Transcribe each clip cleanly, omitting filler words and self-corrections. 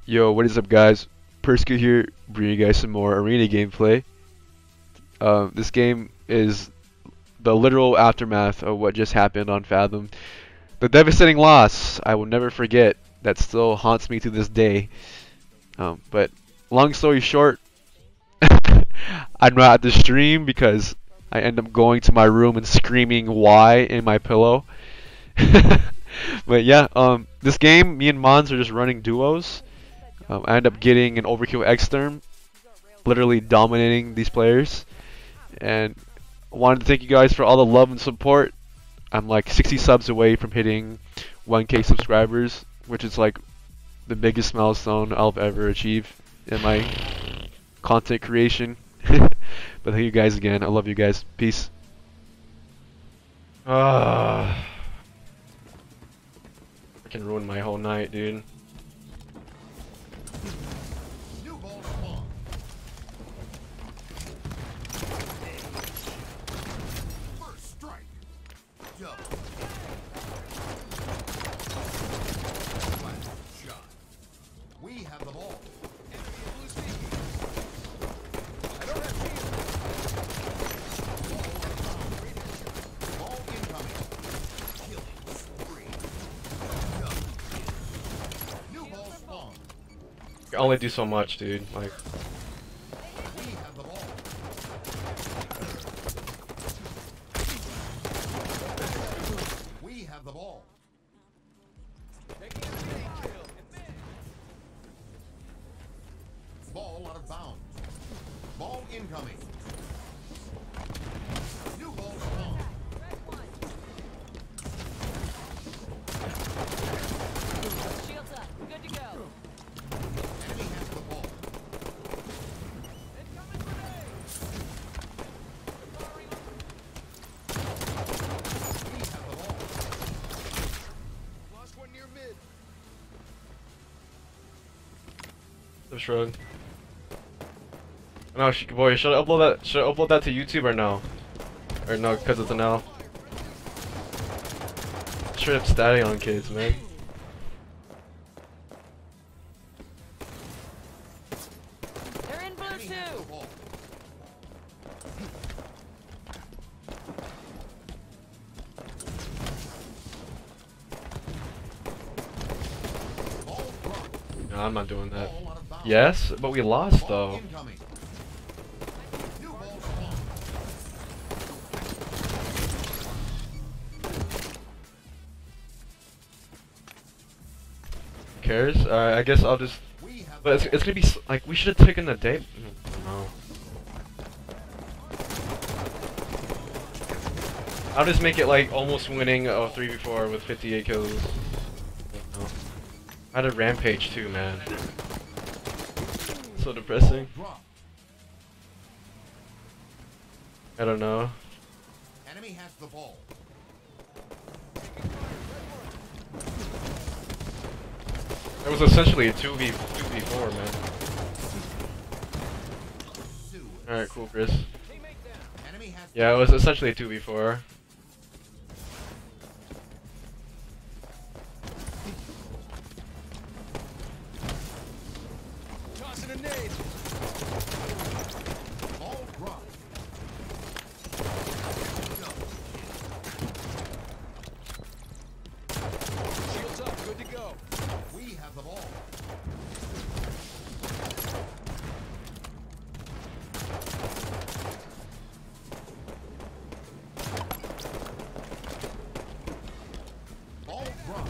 Yo, what is up, guys? Perska here, bringing you guys some more arena gameplay. This game is the literal aftermath of what just happened on Fathom. The devastating loss I will never forget that still haunts me to this day. But long story short, I'm not at the stream because I end up going to my room and screaming "Why" in my pillow. But yeah, this game, me and Mons are just running duos. I end up getting an Overkill Exterm, literally dominating these players. And I wanted to thank you guys for all the love and support. I'm like 60 subs away from hitting 1K subscribers, which is like the biggest milestone I'll ever achieve in my content creation. But thank you guys again. I love you guys. Peace. Ah, freaking ruined my whole night, dude. We have the ball. Ball incoming. Killing spree. New ball spawn. I can only do so much, dude. Like, We have the ball. We have the ball. Ball out of bounds. Ball incoming. New ball spawn. Shields up. Good to go. Enemy has the ball. We have the ball. Lost one near mid. the shrug. No, boy, should I upload that? Should I upload that to YouTube or no? Or no, because it's an L. Straight up statting on kids, man. They're in blue Enemy has the too. ball. Ball dropped. No, I'm not doing that. Ball out of bounds. Yes, but we lost Ball though. incoming. New ball spawn. Cares? Alright, I guess I'll just. We have But the it's gonna be like we should have taken the day. No. I'll just make it like almost winning a 3v4 with 58 kills. No. I had a rampage too, man. So depressing. drop. I don't know. Enemy has the ball. It was essentially a 2v4, man. Sue. Alright, cool, Chris. Enemy has Yeah, it was essentially a 2v4. tossing a nade. Ball dropped. Shields up, good to go. We have the ball. Ball dropped.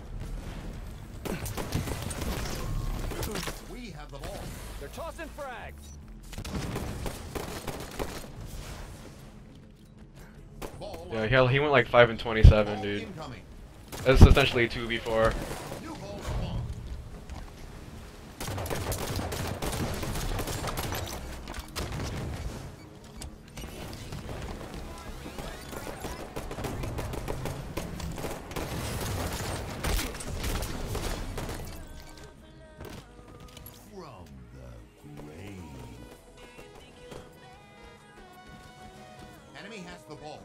We have the ball. They're tossing frags. Ball Yeah, hell, he went like 5 and 27, ball dude. incoming. That's essentially a 2v4. New ball spawn. From the grave. Enemy has the ball.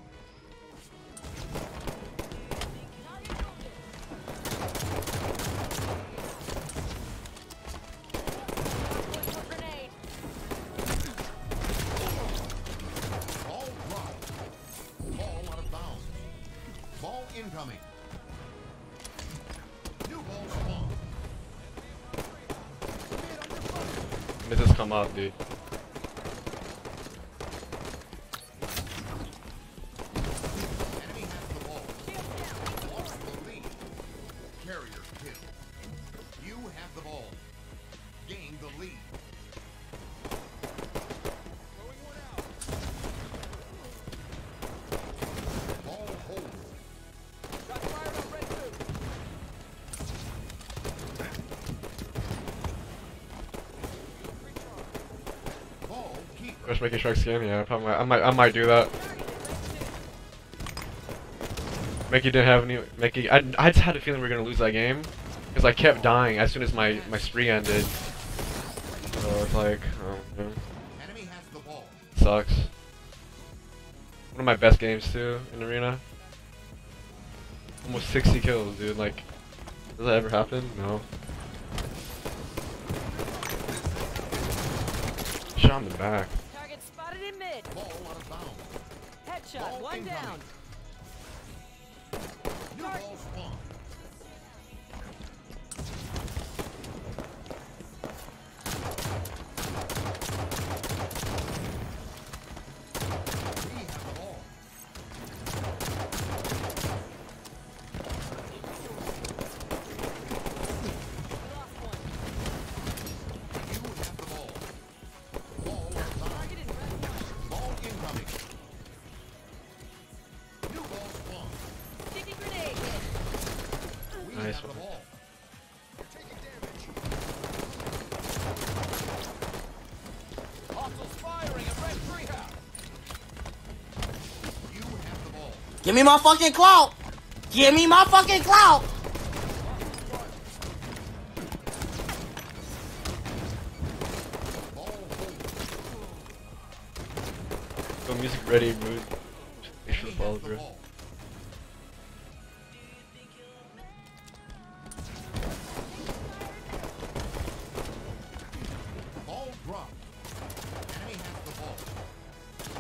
Ball incoming. New ball spawn. Let this come up, dude. Enemy has the ball. Lost the lead. Carrier kill. You have the ball. Gain the lead. Ball hold. Got fired on red two. Ball keeper. Just making sure skin. Yeah, probably. I might do that. Mickey didn't have any. Mickey, I just had a feeling we were gonna lose that game because I kept dying as soon as my spree ended. So it's like, oh, man. Enemy has the ball. Sucks. One of my best games too in arena. Almost 60 kills, dude. Like, does that ever happen? No. Shot in the back. Target spotted in mid. Ball out of bounds. Headshot. Ball One incoming. down. New ball spawn. We have the ball. Lost one. You have the ball. Ball out of bounds. Target in red one. Ball incoming. New ball spawn. Sticky grenade hit. We Nice have the one. ball. You're taking damage. Hostiles firing at red treehouse. You have the ball. Give me my fucking clout! Give me my fucking clout! Ball hold. Go music ready, mood. Make sure Enemy the ball, has the bro. ball. Ball dropped. Enemy has the ball.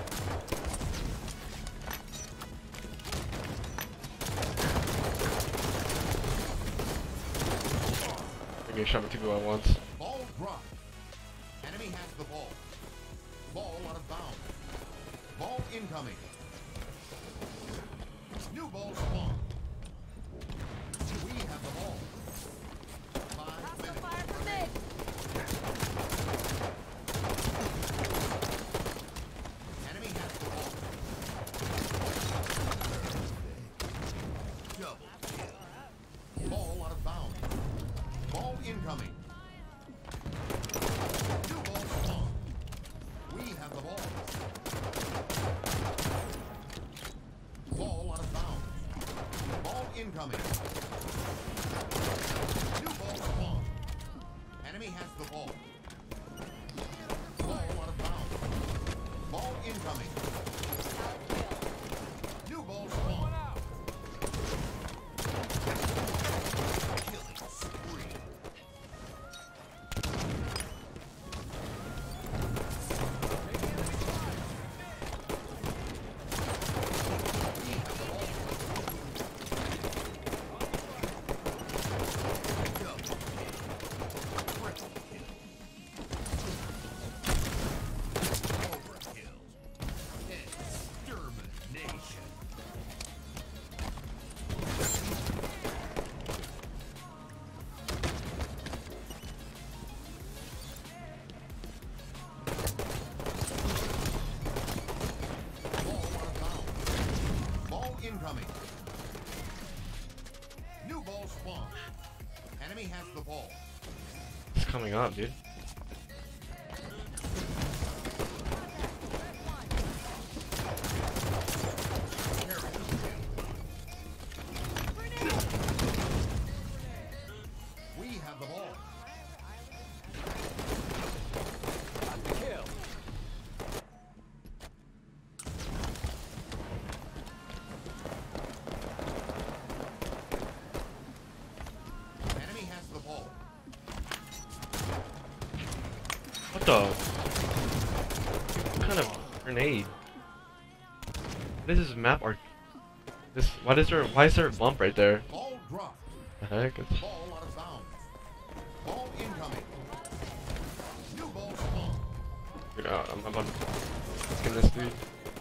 I'm getting shot by 2 people at once. Ball dropped. Enemy has the ball. Ball out of bounds. Ball incoming. New ball spawn. We have the ball. 5 Hostile minutes. fire from mid. Enemy has the ball. Double kill. Ball out of bounds. Ball incoming. New ball spawn. We have the ball. Ball out of bounds. Ball incoming. New ball spawn. Enemy has the ball. Ball out of bounds. Ball incoming. New ball spawn. Killing spree. Extermination. Ball out of bounds. Ball incoming. New ball spawn. Enemy has the ball. It's coming up, dude. We have the ball. Kill. Enemy has the ball. What the? What kind of grenade? This is map art. This. Why is there a bump right there? Ball dropped. The heck? It's, Ball out of bounds. Ball incoming. New ball spawn. you know, I'm about to skin this dude.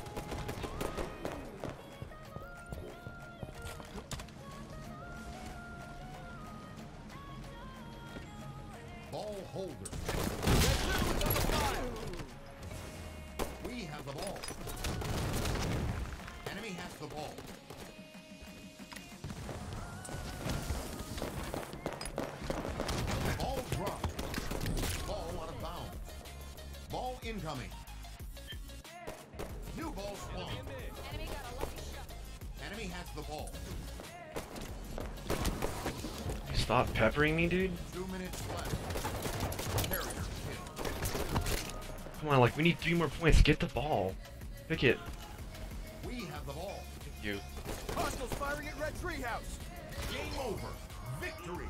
Ball holder. We have the ball. Enemy has the ball. Ball dropped. Ball out of bounds. Ball incoming. New ball spawn. Enemy got a lucky shot. Enemy has the ball. Stop peppering me, dude. 2 minutes left. Carrier kill. Come on, like we need 3 more points. Get the ball. Pick it. We have the ball. You. Hostiles firing at Red Treehouse. Game over. Victory.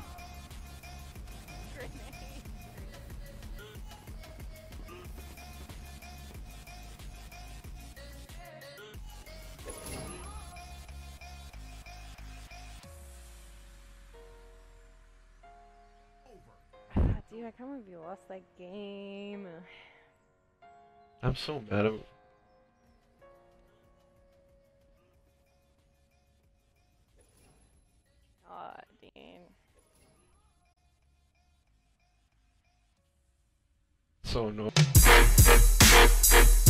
Dude, I can't believe you lost that game. I'm so mad at. God, Dean. So annoying.